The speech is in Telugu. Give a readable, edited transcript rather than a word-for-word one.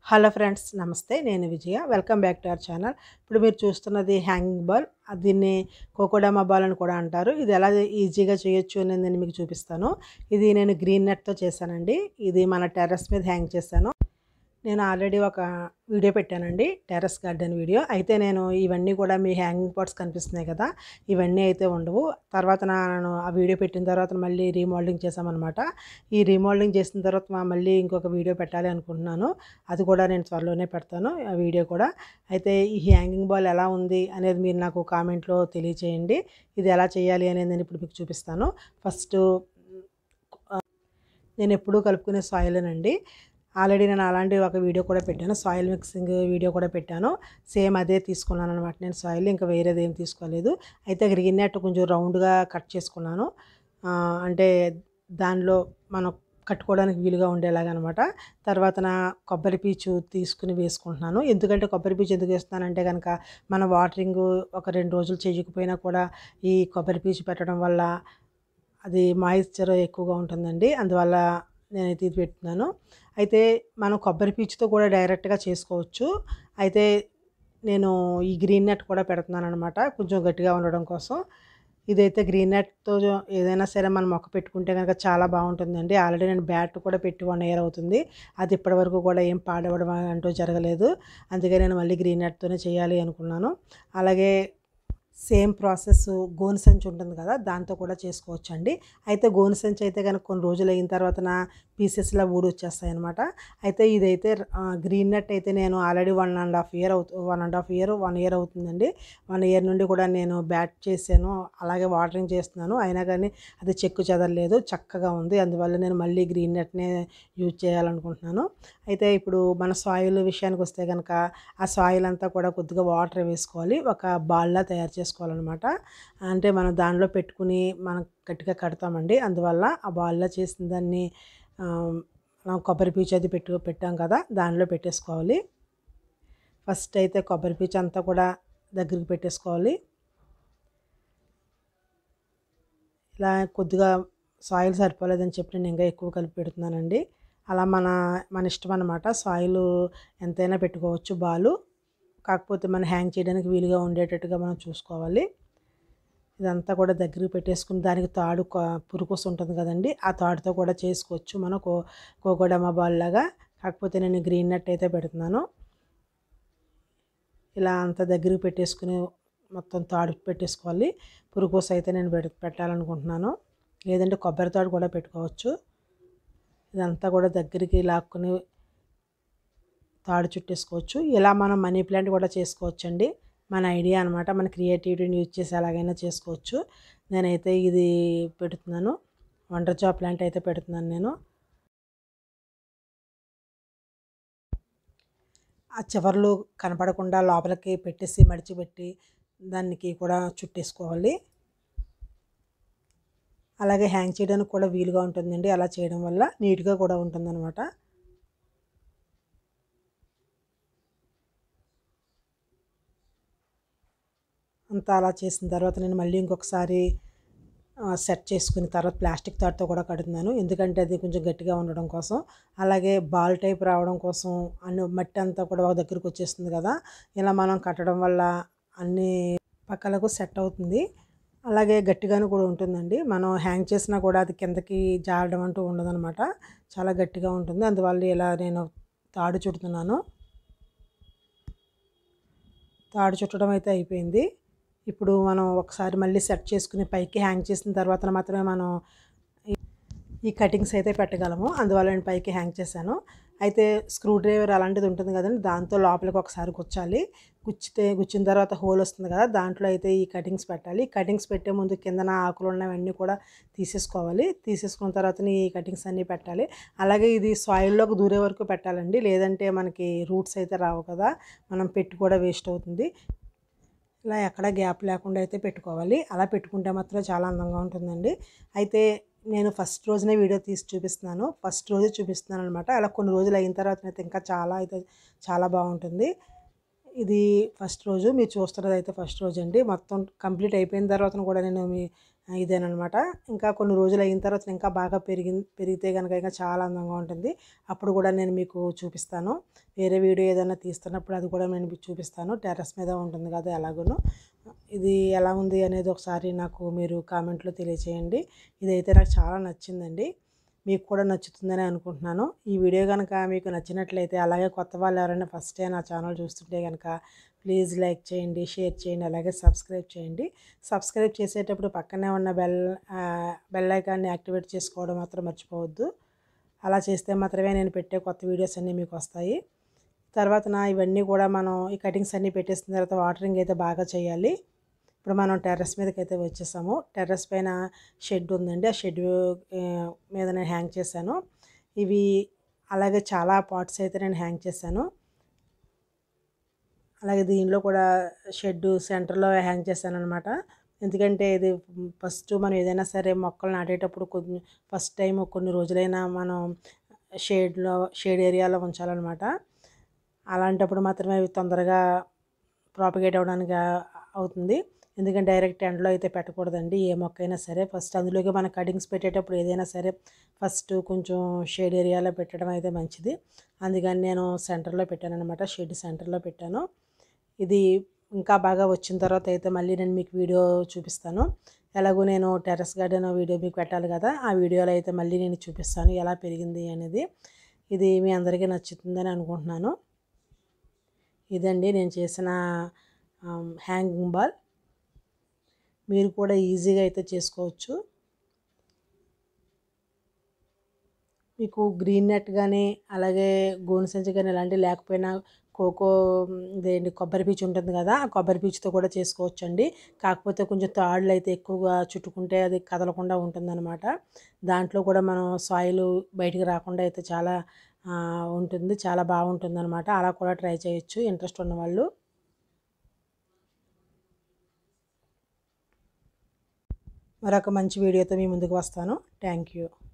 హలో ఫ్రెండ్స్, నమస్తే. నేను Vijaya. Welcome back to our channel. ఇప్పుడు మీరు చూస్తున్నది హ్యాంగింగ్ బాల్. దీన్ని కోకోడమా బాల్ అని కూడా అంటారు. ఇది ఎలా ఈజీగా చేయొచ్చు అనేది నేను మీకు చూపిస్తాను. ఇది నేను గ్రీన్ నెట్‌తో చేశానండి. ఇది మన టెర్రస్ మీద హ్యాంగ్ చేశాను. నేను ఆల్రెడీ ఒక వీడియో పెట్టానండి, టెర్రస్ గార్డెన్ వీడియో. అయితే నేను ఇవన్నీ కూడా మీ హ్యాంగింగ్ పాట్స్ కనిపిస్తున్నాయి కదా, ఇవన్నీ అయితే ఉండవు. తర్వాత నేను ఆ వీడియో పెట్టిన తర్వాత మళ్ళీ రీమోడలింగ్ చేశామన్నమాట. ఈ రీమోడలింగ్ చేసిన తర్వాత మళ్ళీ ఇంకొక వీడియో పెట్టాలి అనుకుంటున్నాను. అది కూడా నేను త్వరలోనే పెడతాను, ఆ వీడియో కూడా. అయితే ఈ హ్యాంగింగ్ బాల్ ఎలా ఉంది అనేది మీరు నాకు కామెంట్లో తెలియచేయండి. ఇది ఎలా చేయాలి అనేది నేను ఇప్పుడు మీకు చూపిస్తాను. ఫస్ట్ నేను ఎప్పుడూ కలుపుకునే సాయిలేనండి. ఆల్రెడీ నేను అలాంటి ఒక వీడియో కూడా పెట్టాను, సాయిల్ మిక్సింగ్ వీడియో కూడా పెట్టాను. సేమ్ అదే తీసుకున్నాను అనమాట నేను సాయిల్, ఇంకా వేరేది ఏం తీసుకోలేదు. అయితే గ్రీన్ నెట్ కొంచెం రౌండ్గా కట్ చేసుకున్నాను. అంటే దానిలో మనం కట్టుకోవడానికి వీలుగా ఉండేలాగా అనమాట. తర్వాత నా కొబ్బరి పీచు తీసుకుని వేసుకుంటున్నాను. ఎందుకంటే కొబ్బరి పీచు ఎందుకు వేస్తున్నానంటే కనుక, మన వాటరింగ్ ఒక 2 రోజులు చేయకపోయినా కూడా ఈ కొబ్బరి పీచు పెట్టడం వల్ల అది మాయిశ్చర్ ఎక్కువగా ఉంటుందండి. అందువల్ల నేనైతే ఇది పెడుతున్నాను. అయితే మనం కొబ్బరి పీచుతో కూడా డైరెక్ట్గా చేసుకోవచ్చు. అయితే నేను ఈ గ్రీన్ నెట్ కూడా పెడుతున్నాను అనమాట, కొంచెం గట్టిగా ఉండడం కోసం. ఇదైతే గ్రీన్ నెట్‌తో ఏదైనా సరే మనం మొక్క పెట్టుకుంటే కనుక చాలా బాగుంటుందండి. ఆల్రెడీ నేను బ్యాట్ కూడా పెట్టి 1 ఇయర్ అవుతుంది. అది ఇప్పటివరకు కూడా ఏం పాడవడం అంటూ జరగలేదు. అందుకే నేను మళ్ళీ గ్రీన్ నెట్‌తోనే చేయాలి అనుకున్నాను. అలాగే సేమ్ ప్రాసెస్ గోను సంచి ఉంటుంది కదా, దాంతో కూడా చేసుకోవచ్చండి. అయితే గోను సంచి అయితే కనుక కొన్ని రోజులు అయిన తర్వాత నా పీసెస్లా ఊడొచ్చేస్తాయి అనమాట. అయితే ఇదైతే గ్రీన్ నెట్ అయితే నేను ఆల్రెడీ 1 ఇయర్ అవుతుందండి. 1 ఇయర్ నుండి కూడా నేను బ్యాట్ చేశాను, అలాగే వాటరింగ్ చేస్తున్నాను. అయినా కానీ అది చెక్కు చెదరలేదు, చక్కగా ఉంది. అందువల్ల నేను మళ్ళీ గ్రీన్ నెట్నే యూజ్ చేయాలనుకుంటున్నాను. అయితే ఇప్పుడు మన సాయిల్ విషయానికి వస్తే కనుక, ఆ సాయిల్ అంతా కూడా కొద్దిగా వాటర్ వేసుకోవాలి, ఒక బాల్లా తయారు చేసుకోవాలన్నమాట. అంటే మనం దానిలో పెట్టుకుని మనం గట్టిగా కడతామండి. అందువల్ల ఆ బాల్లా చేసిన దాన్ని మనం కొబ్బరి పీచు అది పెట్టాం కదా, దానిలో పెట్టేసుకోవాలి. ఫస్ట్ అయితే కొబ్బరి పీచు అంతా కూడా దగ్గరికి పెట్టేసుకోవాలి. ఇలా కొద్దిగా సాయిల్ సరిపోలేదని చెప్పి నేను ఇంకా ఎక్కువ కలిపి పెడుతున్నానండి. అలా మన మన ఇష్టం అనమాట. సాయిల్ ఎంతైనా పెట్టుకోవచ్చు బాలు. కాకపోతే మనం హ్యాంగ్ చేయడానికి వీలుగా ఉండేటట్టుగా మనం చూసుకోవాలి. ఇదంతా కూడా దగ్గరికి పెట్టేసుకుని దానికి తాడు పురుకోసు ఉంటుంది కదండి, ఆ తాడుతో కూడా చేసుకోవచ్చు మనం కోకోడమా బాల్ లాగా. కాకపోతే నేను గ్రీన్ నెట్ అయితే పెడుతున్నాను. ఇలా అంతా దగ్గరికి పెట్టేసుకుని మొత్తం తాడు పెట్టేసుకోవాలి. పురుకోసు అయితే నేను పెట్టాలనుకుంటున్నాను, లేదంటే కొబ్బరి తాడు కూడా పెట్టుకోవచ్చు. ఇదంతా కూడా దగ్గరికి లాక్కుని తాడు చుట్టేసుకోవచ్చు. ఇలా మనం మనీ ప్లాంట్ కూడా చేసుకోవచ్చండి. మన ఐడియా అనమాట, మన క్రియేటివిటీని యూజ్ చేసి ఎలాగైనా చేసుకోవచ్చు. నేనైతే ఇది పెడుతున్నాను, వండర్ జాబ్ ప్లాంట్ అయితే పెడుతున్నాను నేను. ఆ చివర్లు కనపడకుండా లోపలికి పెట్టేసి మడిచిపెట్టి దానికి కూడా చుట్టేసుకోవాలి. అలాగే హ్యాంగ్ చేయడానికి కూడా వీలుగా ఉంటుందండి. అలా చేయడం వల్ల నీట్గా కూడా ఉంటుందన్నమాట. అంతా అలా చేసిన తర్వాత నేను మళ్ళీ ఇంకొకసారి సెట్ చేసుకున్న తర్వాత ప్లాస్టిక్ తాడుతో కూడా కడుతున్నాను, ఎందుకంటే అది కొంచెం గట్టిగా ఉండడం కోసం. అలాగే బాల్ టైప్ రావడం కోసం మట్టి అంతా కూడా ఒక దగ్గరికి వచ్చేస్తుంది కదా, ఇలా మనం కట్టడం వల్ల అన్ని పక్కలకు సెట్ అవుతుంది. అలాగే గట్టిగాను కూడా ఉంటుందండి. మనం హ్యాంగ్ చేసినా కూడా అది కిందకి జారడం అంటూ ఉండదన్నమాట, చాలా గట్టిగా ఉంటుంది. అందువల్ల ఇలా నేను తాడు చుడుతున్నాను. తాడు చుట్టడం అయితే అయిపోయింది. ఇప్పుడు మనం ఒకసారి మళ్ళీ సెట్ చేసుకుని పైకి హ్యాంగ్ చేసిన తర్వాత మాత్రమే మనం ఈ కటింగ్స్ అయితే పెట్టగలము. అందువల్ల నేను పైకి హ్యాంగ్ చేశాను. అయితే స్క్రూ డ్రైవర్ అలాంటిది ఉంటుంది కదండి, దాంతో లోపలికి ఒకసారి గుచ్చాలి. గుచ్చిన తర్వాత హోల్ వస్తుంది కదా, దాంట్లో అయితే ఈ కటింగ్స్ పెట్టాలి. కటింగ్స్ పెట్టే ముందు కిందన ఆకులు ఉన్నవన్నీ కూడా తీసేసుకోవాలి. తీసేసుకున్న తర్వాత ఈ కటింగ్స్ అన్నీ పెట్టాలి. అలాగే ఇది సాయిల్లోకి దూరే వరకు పెట్టాలండి, లేదంటే మనకి రూట్స్ అయితే రావు కదా, మనం పెట్టి కూడా వేస్ట్ అవుతుంది. ఇలా ఎక్కడ గ్యాప్ లేకుండా అయితే పెట్టుకోవాలి. అలా పెట్టుకుంటే మాత్రం చాలా అందంగా ఉంటుందండి. అయితే నేను ఫస్ట్ రోజునే వీడియో తీసి చూపిస్తున్నాను, ఫస్ట్ రోజే చూపిస్తున్నాను అనమాట. అలా కొన్ని రోజులు అయిన తర్వాత అయితే ఇంకా చాలా బాగుంటుంది. ఇది ఫస్ట్ రోజు మీరు చూస్తున్నది అయితే ఫస్ట్ రోజు అండి. మొత్తం కంప్లీట్ అయిపోయిన తర్వాత కూడా నేను ఇదేనమాట. ఇంకా కొన్ని రోజులు అయిన తర్వాత ఇంకా బాగా పెరిగితే గనుక ఇంకా చాలా అందంగా ఉంటుంది. అప్పుడు కూడా నేను మీకు చూపిస్తాను. వేరే వీడియో ఏదైనా తీస్తున్నప్పుడు అది కూడా నేను మీకు చూపిస్తాను. టెర్రస్ మీద ఉంటుంది కదా ఎలాగోను. ఇది ఎలా ఉంది అనేది ఒకసారి నాకు మీరు కామెంట్లో తెలియచేయండి. ఇదైతే నాకు చాలా నచ్చిందండి. మీకు కూడా నచ్చుతుందని అనుకుంటున్నాను. ఈ వీడియో కనుక మీకు నచ్చినట్లయితే, అలాగే కొత్త వాళ్ళు ఎవరైనా ఫస్ట్ టైం నా ఛానల్ చూస్తుంటే కనుక ప్లీజ్ లైక్ చేయండి, షేర్ చేయండి, అలాగే సబ్స్క్రైబ్ చేయండి. సబ్స్క్రైబ్ చేసేటప్పుడు పక్కనే ఉన్న బెల్ ఐకాన్ని యాక్టివేట్ చేసుకోవడం మాత్రం మర్చిపోవద్దు. అలా చేస్తే మాత్రమే నేను పెట్టే కొత్త వీడియోస్ అన్నీ మీకు వస్తాయి. తర్వాత ఇవన్నీ కూడా మనం ఈ కటింగ్స్ అన్నీ పెట్టేసిన తర్వాత వాటరింగ్ అయితే బాగా చేయాలి. ఇప్పుడు మనం టెర్రస్ మీదకి అయితే వచ్చేసాము. టెర్రస్ పైన షెడ్ ఉందండి. ఆ షెడ్ మీద నేను హ్యాంగ్ చేశాను. ఇవి అలాగే చాలా పాట్స్ అయితే నేను హ్యాంగ్ చేశాను. అలాగే దీనిలో కూడా షెడ్ సెంటర్లో హ్యాంగ్ చేశాను అనమాట. ఎందుకంటే ఇది ఫస్ట్ మనం ఏదైనా సరే మొక్కలు నాటేటప్పుడు ఫస్ట్ టైం కొన్ని రోజులైనా మనం షేడ్ ఏరియాలో ఉంచాలన్నమాట. అలాంటప్పుడు మాత్రమే అవి తొందరగా ప్రాపగేట్ అవ్వడానికి అవుతుంది. ఎందుకంటే డైరెక్ట్ ఎండలో అయితే పెట్టకూడదండి ఏ మొక్క అయినా సరే. ఫస్ట్ అందులోకి మనం కటింగ్స్ పెట్టేటప్పుడు ఏదైనా సరే ఫస్ట్ కొంచెం షేడ్ ఏరియాలో పెట్టడం అయితే మంచిది. అందుకని నేను సెంటర్లో పెట్టాను అనమాట. షెడ్ సెంటర్లో పెట్టాను. ఇది ఇంకా బాగా వచ్చిన తర్వాత అయితే మళ్ళీ నేను మీకు వీడియో చూపిస్తాను. ఎలాగో నేను టెర్రస్ గార్డెన్ వీడియో మీకు పెట్టాలి కదా, ఆ వీడియోలో అయితే మళ్ళీ నేను చూపిస్తాను ఎలా పెరిగింది అనేది. ఇది మీ అందరికీ నచ్చుతుందని అనుకుంటున్నాను. ఇదండి నేను చేసిన హ్యాంగింగ్ బాల్. మీరు కూడా ఈజీగా అయితే చేసుకోవచ్చు. మీకు గ్రీన్ నెట్ కానీ అలాగే గోను సంచి కానీ ఇలాంటివి లేకపోయినా ఇదేంటి కొబ్బరి పీచు ఉంటుంది కదా, ఆ కొబ్బరి పీచుతో కూడా చేసుకోవచ్చండి. కాకపోతే కొంచెం తాళ్ళు అయితే ఎక్కువగా చుట్టుకుంటే అది కదలకుండా ఉంటుందన్నమాట. దాంట్లో కూడా మనం సాయిల్ బయటికి రాకుండా అయితే చాలా ఉంటుంది, చాలా బాగుంటుంది అనమాట. అలా కూడా ట్రై చేయొచ్చు ఇంట్రెస్ట్ ఉన్నవాళ్ళు. మరొక మంచి వీడియోతో మీ ముందుకు వస్తాను. Thank you.